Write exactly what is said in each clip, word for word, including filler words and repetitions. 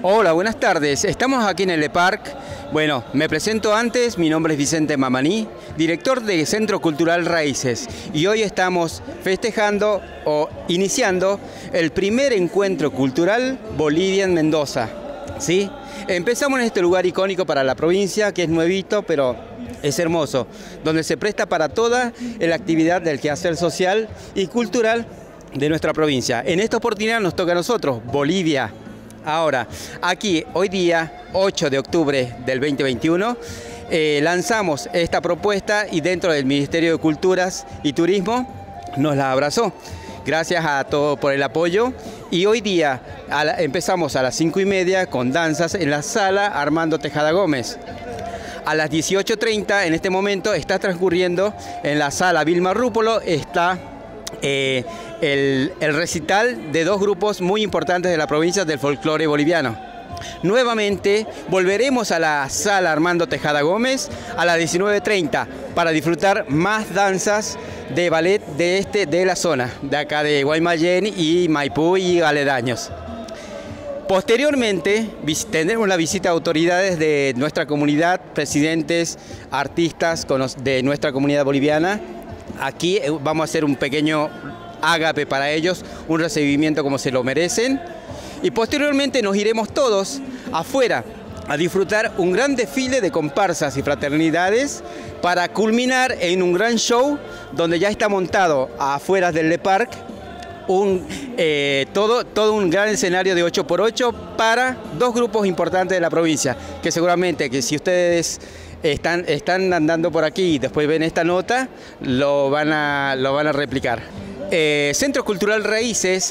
Hola, buenas tardes. Estamos aquí en el Le Parc. Bueno, me presento antes, mi nombre es Vicente Mamaní, director de Centro Cultural Raíces, y hoy estamos festejando o iniciando el primer encuentro cultural Bolivia en Mendoza. ¿Sí? Empezamos en este lugar icónico para la provincia, que es nuevito, pero es hermoso, donde se presta para toda la actividad del quehacer social y cultural de nuestra provincia. En esta oportunidad nos toca a nosotros, Bolivia. Ahora, aquí, hoy día, ocho de octubre del veinte veintiuno, eh, lanzamos esta propuesta y dentro del Ministerio de Culturas y Turismo nos la abrazó. Gracias a todos por el apoyo. Y hoy día a la, empezamos a las cinco y media con danzas en la sala Armando Tejada Gómez. A las dieciocho treinta, en este momento, está transcurriendo en la sala Vilma Rúpolo, está eh, el, el recital de dos grupos muy importantes de la provincia del folclore boliviano. Nuevamente volveremos a la sala Armando Tejada Gómez a las diecinueve treinta para disfrutar más danzas de ballet de, este, de la zona, de acá de Guaymallén y Maipú y aledaños. Posteriormente tendremos la visita de autoridades de nuestra comunidad, presidentes, artistas de nuestra comunidad boliviana. Aquí vamos a hacer un pequeño ágape para ellos, un recibimiento como se lo merecen. Y posteriormente nos iremos todos afuera a disfrutar un gran desfile de comparsas y fraternidades para culminar en un gran show donde ya está montado afuera del Le Parc un, eh, todo, todo un gran escenario de ocho por ocho para dos grupos importantes de la provincia, que seguramente que si ustedes están, están andando por aquí y después ven esta nota, lo van a, lo van a replicar. Eh, Centro Cultural Raíces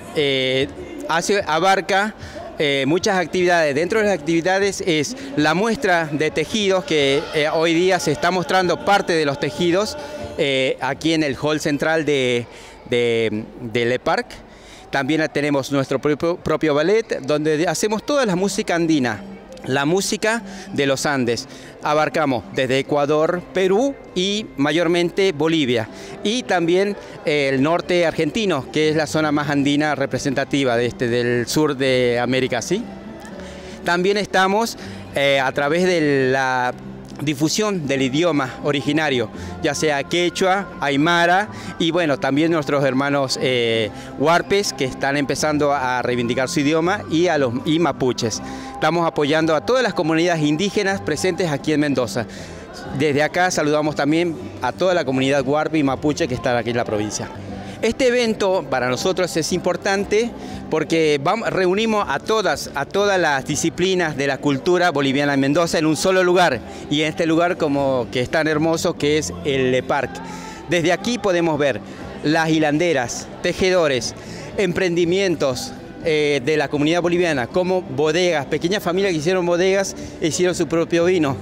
eh, hace, abarca eh, muchas actividades. Dentro de las actividades es la muestra de tejidos, que eh, hoy día se está mostrando parte de los tejidos eh, aquí en el hall central de, de, de Le Parc. También tenemos nuestro propio, propio ballet, donde hacemos toda la música andina, la música de los Andes. Abarcamos desde Ecuador, Perú y mayormente Bolivia. Y también eh, el norte argentino, que es la zona más andina representativa de este, del sur de América, ¿sí? También estamos eh, a través de la difusión del idioma originario, ya sea quechua, aymara y bueno, también nuestros hermanos eh, huarpes que están empezando a reivindicar su idioma y a los y mapuches. Estamos apoyando a todas las comunidades indígenas presentes aquí en Mendoza. Desde acá saludamos también a toda la comunidad huarpe y mapuche que está aquí en la provincia. Este evento para nosotros es importante porque vamos, reunimos a todas, a todas las disciplinas de la cultura boliviana en Mendoza en un solo lugar, y en este lugar como que es tan hermoso que es el Le Parc. Desde aquí podemos ver las hilanderas, tejedores, emprendimientos eh, de la comunidad boliviana, como bodegas, pequeñas familias que hicieron bodegas e hicieron su propio vino.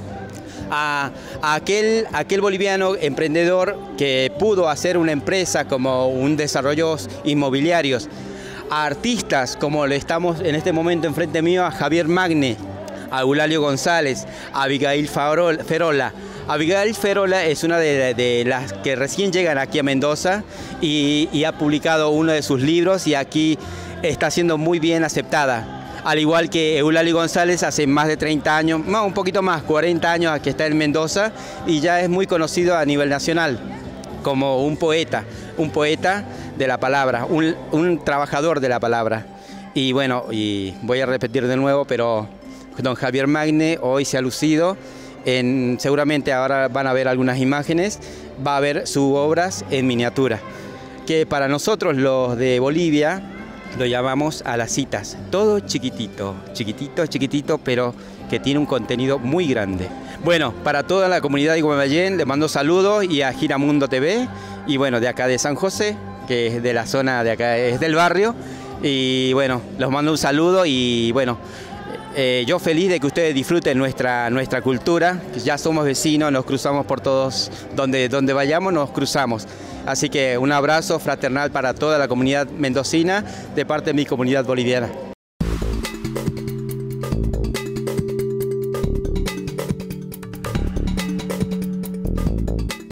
A, a aquel, aquel boliviano emprendedor que pudo hacer una empresa como un desarrollos inmobiliarios, a artistas como le estamos en este momento enfrente mío a Javier Magne, a Eulalio González, a Abigail Ferola. Abigail Ferola es una de, de las que recién llegan aquí a Mendoza y, y ha publicado uno de sus libros y aquí está siendo muy bien aceptada. Al igual que Eulalio González, hace más de treinta años, no, un poquito más, cuarenta años que está en Mendoza y ya es muy conocido a nivel nacional como un poeta, un poeta de la palabra, un, un trabajador de la palabra. Y bueno, y voy a repetir de nuevo, pero don Javier Magne hoy se ha lucido, en, seguramente ahora van a ver algunas imágenes, va a ver sus obras en miniatura, que para nosotros los de Bolivia lo llamamos a las citas, todo chiquitito, chiquitito, chiquitito, pero que tiene un contenido muy grande. Bueno, para toda la comunidad de Guaymallén les mando saludos y a Giramundo T V, y bueno, de acá de San José, que es de la zona de acá, es del barrio, y bueno, los mando un saludo y bueno, eh, yo feliz de que ustedes disfruten nuestra, nuestra cultura, que ya somos vecinos, nos cruzamos por todos, donde, donde vayamos nos cruzamos. Así que un abrazo fraternal para toda la comunidad mendocina de parte de mi comunidad boliviana.